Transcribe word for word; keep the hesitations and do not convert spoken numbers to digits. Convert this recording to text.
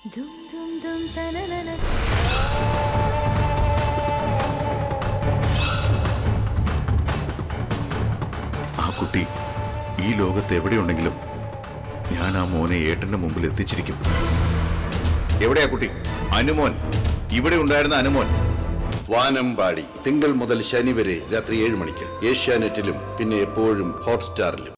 ആ കുട്ടി ഈ ലോകത്ത് എവിടെയുണ്ടെങ്കിലും ഞാൻ ആ മോനെ ഏട്ടന്റെ മുമ്പിൽ എത്തിച്ചിരിക്കും. എവിടെയാ കുട്ടി? അനുമോൻ, ഇവിടെ ഉണ്ടായിരുന്ന അനുമോൻ. വാനമ്പാടി തിങ്കൾ മുതൽ ശനി വരെ രാത്രി ഏഴ് മണിക്ക് ഏഷ്യാനെറ്റിലും പിന്നെ എപ്പോഴും ഹോട്ട്സ്റ്റാറിലും.